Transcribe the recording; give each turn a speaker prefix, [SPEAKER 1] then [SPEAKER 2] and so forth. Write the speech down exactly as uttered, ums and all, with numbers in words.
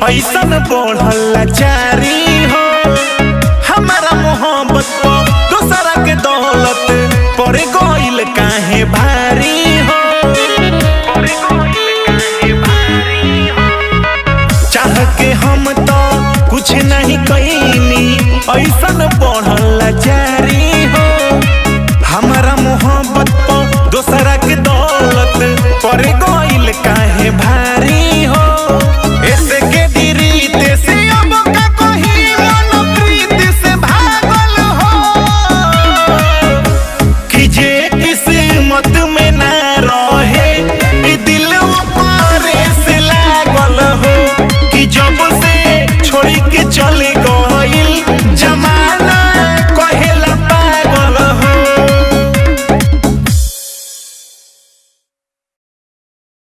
[SPEAKER 1] ऐसन बढ़ल लाचारी हो हमारा मोहब्बत को दूसरा के दौलत पर गइल काहे भारी हो चाह के हम तो कुछ नहीं कईनी ऐसन बढ़ल लाचारी हो हमारा मोहब्बत को दूसरा के दौलत पर गइल काहे भारी।